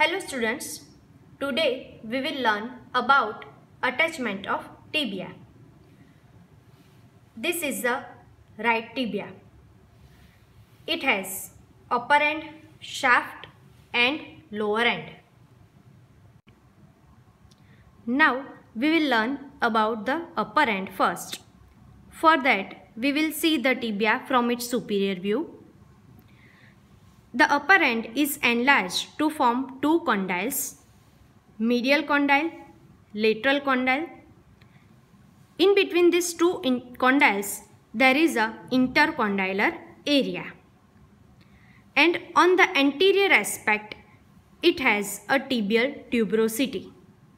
Hello students, today we will learn about attachment of tibia. This is the right tibia. It has upper end, shaft and lower end. Now we will learn about the upper end first. For that we will see the tibia from its superior view. The upper end is enlarged to form two condyles, medial condyle, lateral condyle. In between these two condyles, there is a intercondylar area. And on the anterior aspect, it has a tibial tuberosity.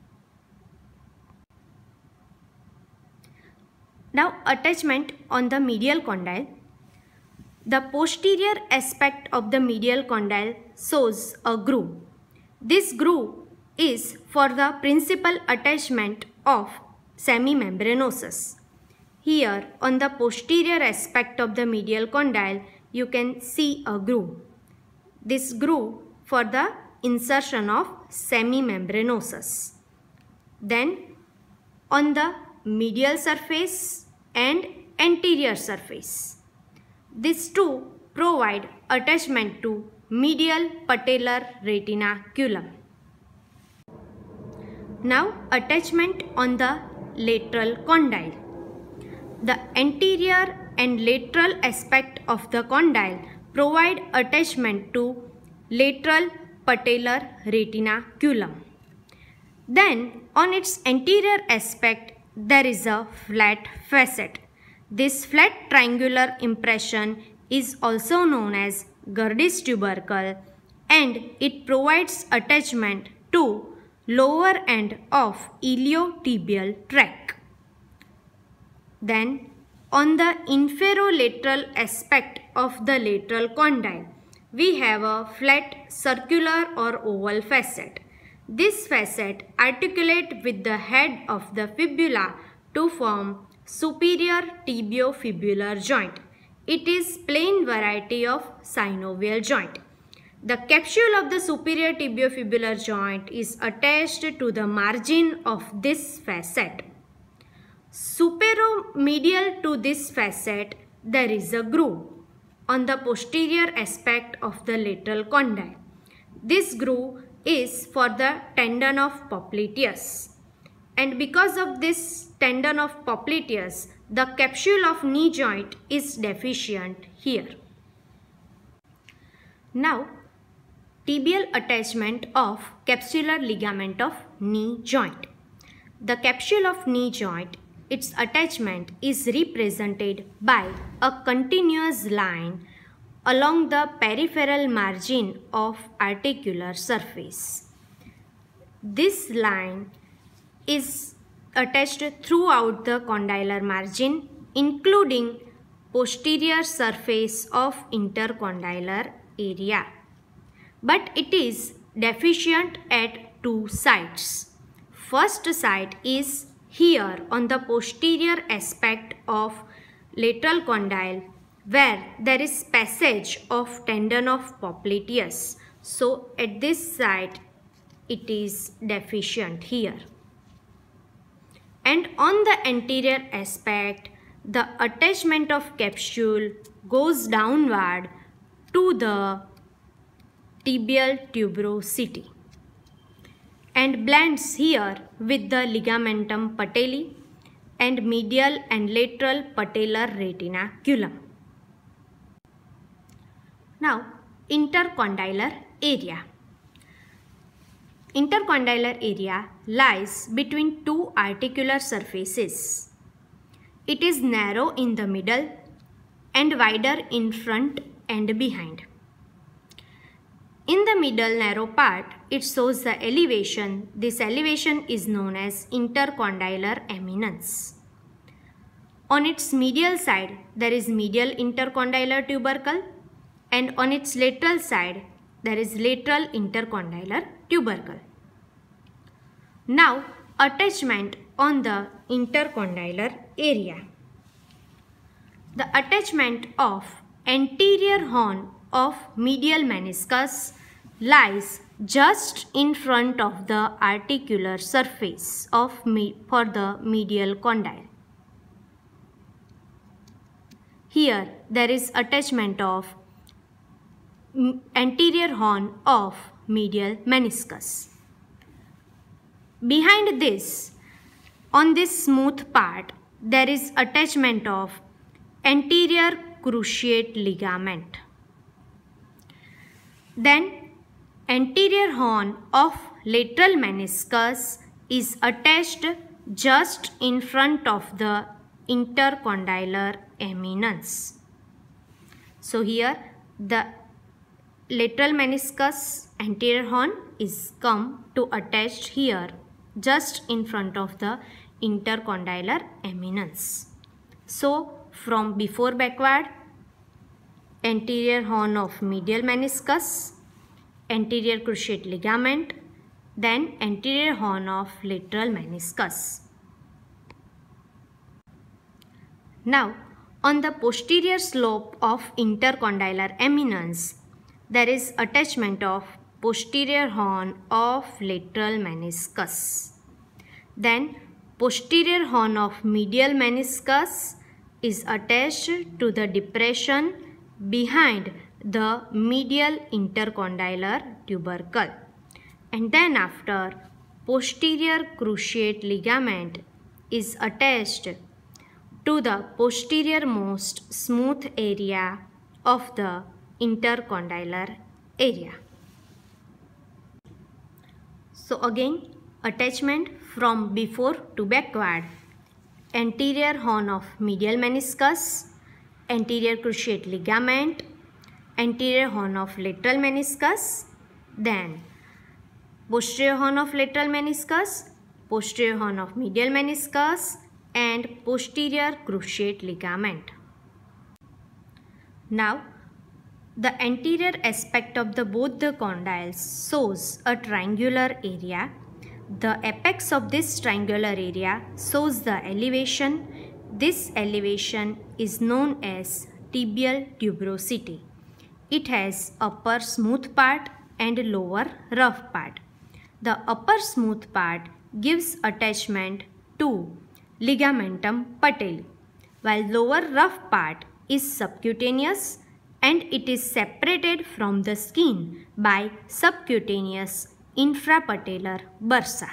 Now, attachment on the medial condyle. The posterior aspect of the medial condyle shows a groove. This groove is for the principal attachment of semimembranosus. Here on the posterior aspect of the medial condyle you can see a groove. This groove for the insertion of semimembranosus. Then on the medial surface and anterior surface, these two provide attachment to medial patellar retinaculum. Now attachment on the lateral condyle. The anterior and lateral aspect of the condyle provide attachment to lateral patellar retinaculum. Then on its anterior aspect there is a flat facet. This flat triangular impression is also known as Gerdy's tubercle and it provides attachment to lower end of iliotibial tract. Then on the inferolateral aspect of the lateral condyle, we have a flat circular or oval facet. This facet articulates with the head of the fibula to form superior tibiofibular joint. It is plain variety of synovial joint. The capsule of the superior tibiofibular joint is attached to the margin of this facet. Superomedial to this facet there is a groove on the posterior aspect of the lateral condyle. This groove is for the tendon of popliteus. And because of this tendon of popliteus, the capsule of knee joint is deficient here. Now, tibial attachment of capsular ligament of knee joint. The capsule of knee joint, its attachment is represented by a continuous line along the peripheral margin of articular surface. This line is attached throughout the condylar margin, including posterior surface of intercondylar area. But it is deficient at two sites. First site is here on the posterior aspect of lateral condyle where there is passage of tendon of popliteus. So at this site it is deficient here. And on the anterior aspect, the attachment of capsule goes downward to the tibial tuberosity and blends here with the ligamentum patelli and medial and lateral patellar retinaculum. Now, intercondylar area. Intercondylar area lies between two articular surfaces. It is narrow in the middle and wider in front and behind. In the middle narrow part, it shows the elevation. This elevation is known as intercondylar eminence. On its medial side, there is medial intercondylar tubercle and on its lateral side, there is lateral intercondylar tubercle. Now, attachment on the intercondylar area. The attachment of anterior horn of medial meniscus lies just in front of the articular surface for the medial condyle. Here there is attachment of anterior horn of medial meniscus. Behind this, on this smooth part, there is attachment of anterior cruciate ligament. Then anterior horn of lateral meniscus is attached just in front of the intercondylar eminence. So here the lateral meniscus anterior horn is come to attach here just in front of the intercondylar eminence. So from before backward, anterior horn of medial meniscus, anterior cruciate ligament, then anterior horn of lateral meniscus. Now on the posterior slope of intercondylar eminence, there is attachment of posterior horn of lateral meniscus. Then posterior horn of medial meniscus is attached to the depression behind the medial intercondylar tubercle. And then after, posterior cruciate ligament is attached to the posterior most smooth area of the intercondylar area. So again, attachment from before to backward, anterior horn of medial meniscus, anterior cruciate ligament, anterior horn of lateral meniscus, then posterior horn of lateral meniscus, posterior horn of medial meniscus, and posterior cruciate ligament. Now the anterior aspect of both the condyles shows a triangular area. The apex of this triangular area shows the elevation. This elevation is known as tibial tuberosity. It has upper smooth part and lower rough part. The upper smooth part gives attachment to ligamentum patelli, while lower rough part is subcutaneous and it is separated from the skin by subcutaneous infrapatellar bursa.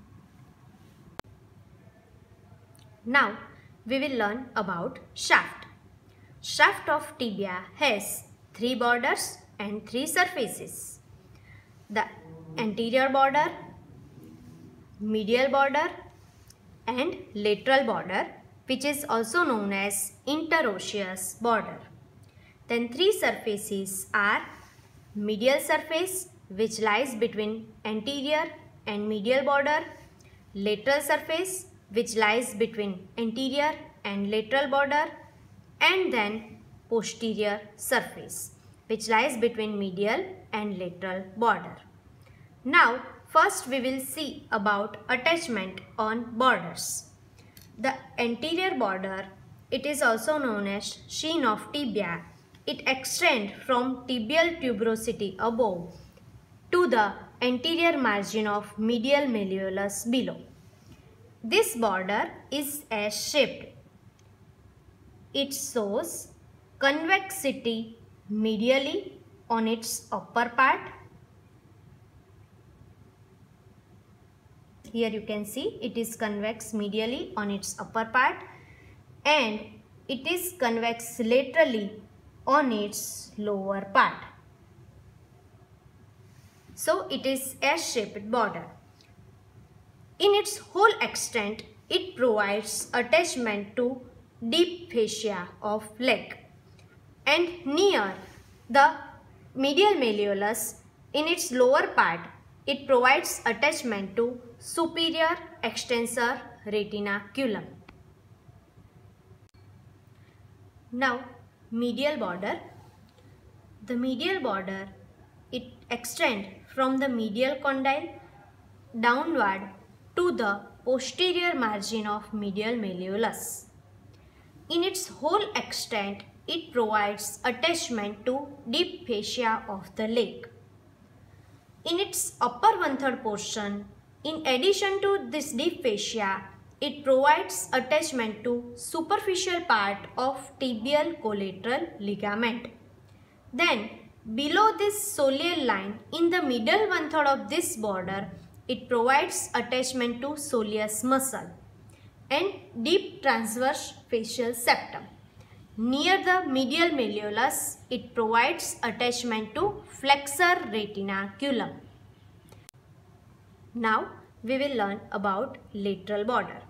Now we will learn about shaft. Shaft of tibia has 3 borders and 3 surfaces. The anterior border, medial border and lateral border, which is also known as interosseous border. Then 3 surfaces are medial surface, which lies between anterior and medial border, lateral surface, which lies between anterior and lateral border, and then posterior surface, which lies between medial and lateral border. Now first we will see about attachment on borders. The anterior border, it is also known as shin of tibia. It extends from tibial tuberosity above to the anterior margin of medial malleolus below. This border is S-shaped. It shows convexity medially on its upper part. Here you can see it is convex medially on its upper part and it is convex laterally on its lower part. So it is S-shaped border. In its whole extent, it provides attachment to deep fascia of leg, and near the medial malleolus in its lower part, it provides attachment to superior extensor retinaculum. Now medial border. The medial border, it extends from the medial condyle downward to the posterior margin of medial malleolus. In its whole extent, it provides attachment to deep fascia of the leg. In its upper one-third portion, in addition to this deep fascia, it provides attachment to superficial part of tibial collateral ligament. Then, below this soleal line, in the middle one-third of this border, it provides attachment to soleus muscle and deep transverse facial septum. Near the medial malleolus, it provides attachment to flexor retinaculum. Now, we will learn about lateral border.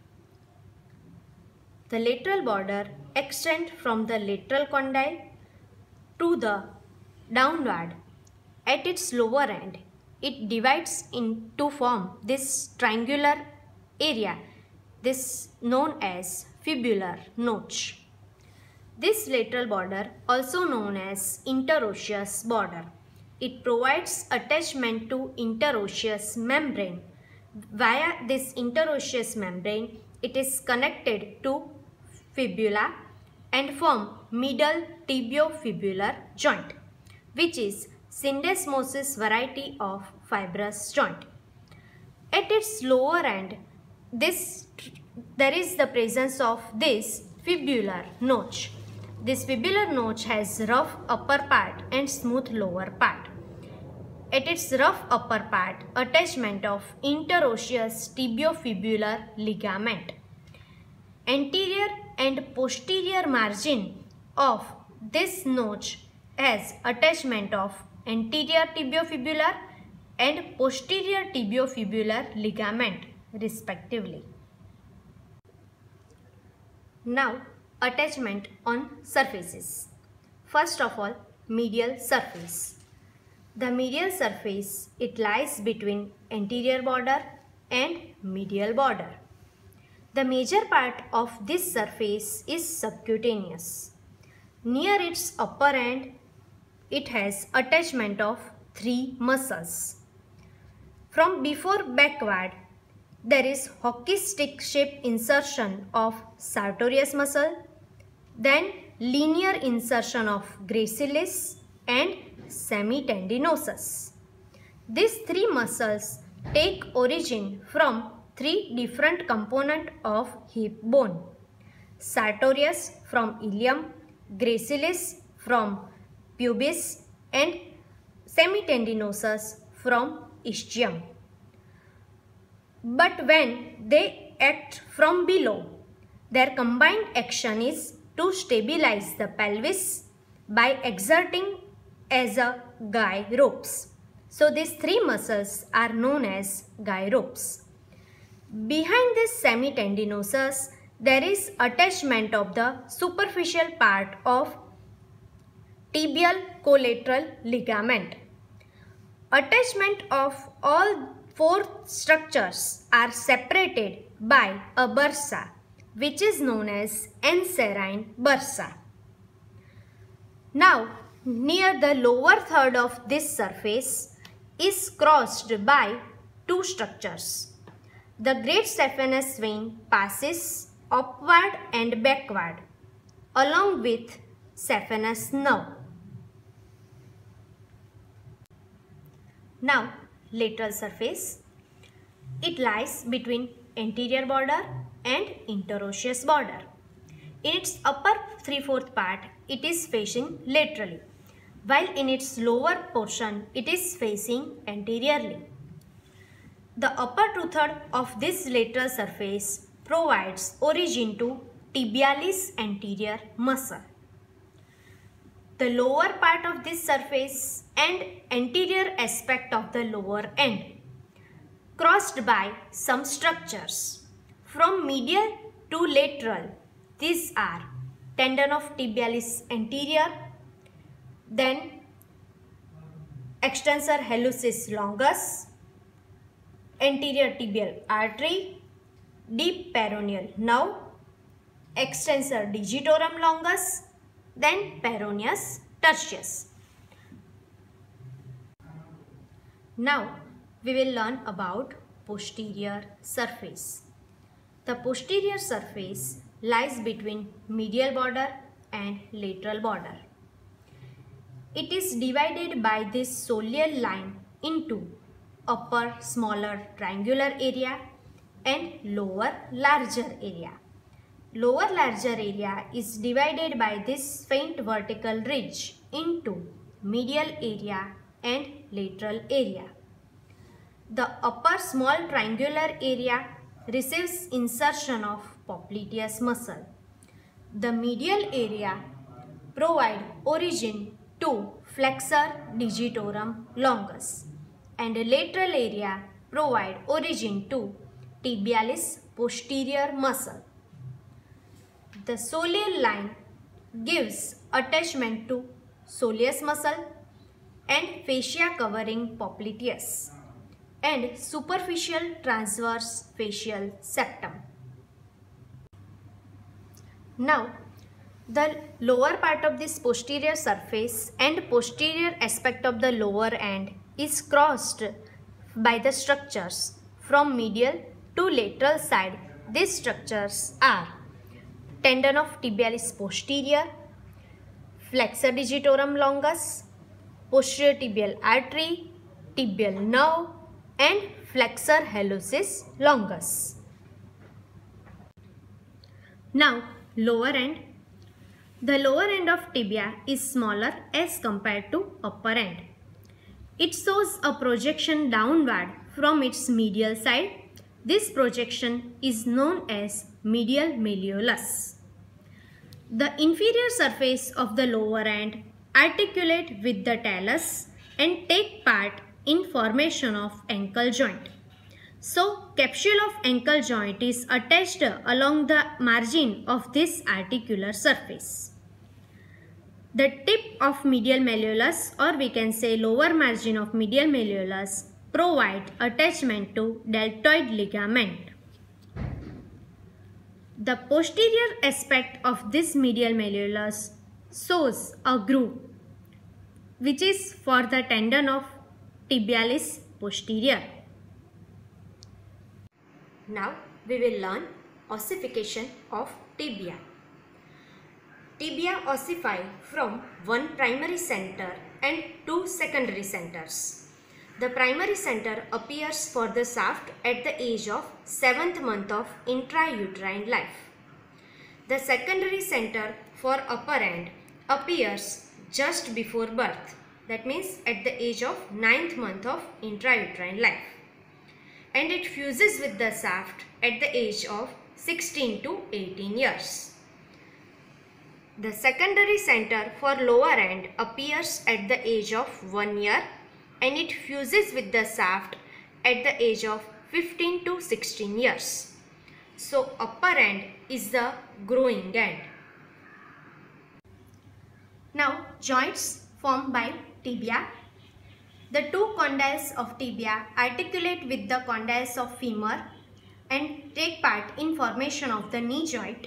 The lateral border extends from the lateral condyle to the downward. At its lower end, it divides to form this triangular area, this known as fibular notch. This lateral border, also known as interosseous border, it provides attachment to interosseous membrane. Via this interosseous membrane, it is connected to fibula and form middle tibiofibular joint, which is syndesmosis variety of fibrous joint. At its lower end, there is the presence of this fibular notch. This fibular notch has rough upper part and smooth lower part. At its rough upper part, attachment of interosseous tibiofibular ligament. Anterior and posterior margin of this notch has attachment of anterior tibiofibular and posterior tibiofibular ligament respectively. Now, attachment on surfaces. First of all, medial surface. The medial surface, it lies between anterior border and medial border. The major part of this surface is subcutaneous. Near its upper end, it has attachment of 3 muscles. From before backward, there is hockey stick shape insertion of sartorius muscle, then linear insertion of gracilis and semitendinosus. These 3 muscles take origin from 3 different components of hip bone. Sartorius from ilium, gracilis from pubis and semitendinosus from ischium. But when they act from below, their combined action is to stabilize the pelvis by exerting as a guy ropes. So these 3 muscles are known as guy ropes. Behind this semitendinosus, there is attachment of the superficial part of tibial collateral ligament. Attachment of all 4 structures are separated by a bursa, which is known as anserine bursa. Now, near the lower third of this surface is crossed by 2 structures. The great saphenous vein passes upward and backward along with saphenous nerve. Now, lateral surface. It lies between anterior border and interosseous border. In its upper 3/4 part, it is facing laterally, while in its lower portion, it is facing anteriorly. The upper 2/3 of this lateral surface provides origin to tibialis anterior muscle. The lower part of this surface and anterior aspect of the lower end, crossed by some structures. From medial to lateral, these are tendon of tibialis anterior, then extensor hallucis longus, anterior tibial artery, deep peroneal nerve, extensor digitorum longus, then peroneus tertius. Now, we will learn about posterior surface. The posterior surface lies between medial border and lateral border. It is divided by this soleal line into upper smaller triangular area and lower larger area. Lower larger area is divided by this faint vertical ridge into medial area and lateral area. The upper small triangular area receives insertion of popliteus muscle. The medial area provide origin to flexor digitorum longus and the lateral area provide origin to tibialis posterior muscle. The soleal line gives attachment to soleus muscle and fascia covering popliteus and superficial transverse facial septum. Now, the lower part of this posterior surface and posterior aspect of the lower end is crossed by the structures from medial to lateral side. These structures are tendon of tibialis posterior, flexor digitorum longus, posterior tibial artery, tibial nerve and flexor hallucis longus. Now, lower end. The lower end of tibia is smaller as compared to upper end. It shows a projection downward from its medial side. This projection is known as medial malleolus. The inferior surface of the lower end articulate with the talus and take part in formation of ankle joint. So, capsule of ankle joint is attached along the margin of this articular surface. The tip of medial malleolus, or we can say lower margin of medial malleolus, provide attachment to deltoid ligament. The posterior aspect of this medial malleolus shows a groove which is for the tendon of tibialis posterior. Now we will learn ossification of tibia. Tibia ossify from one primary center and two secondary centers. The primary center appears for the shaft at the age of 7th month of intrauterine life. The secondary center for upper end appears just before birth, that means at the age of 9th month of intrauterine life, and it fuses with the shaft at the age of 16 to 18 years. The secondary center for lower end appears at the age of 1 year and it fuses with the shaft at the age of 15 to 16 years. So, upper end is the growing end. Now, joints formed by tibia. The two condyles of tibia articulate with the condyles of femur and take part in formation of the knee joint.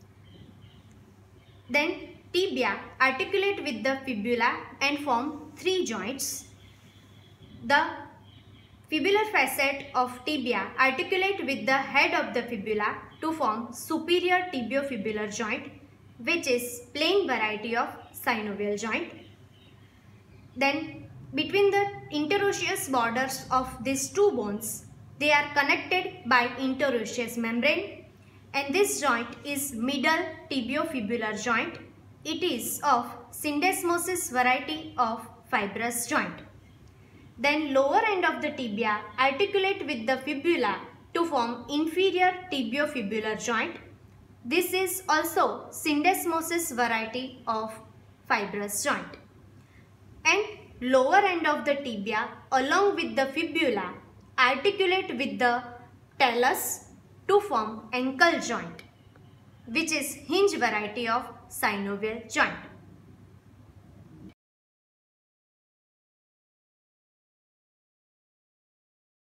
Then tibia articulate with the fibula and form three joints. The fibular facet of tibia articulate with the head of the fibula to form superior tibiofibular joint, which is plain variety of synovial joint. Then between the interosseous borders of these two bones, they are connected by interosseous membrane, and this joint is middle tibiofibular joint. It is of syndesmosis variety of fibrous joint. Then lower end of the tibia articulate with the fibula to form inferior tibiofibular joint. This is also syndesmosis variety of fibrous joint. And lower end of the tibia along with the fibula articulate with the talus to form ankle joint, which is hinge variety of synovial joint.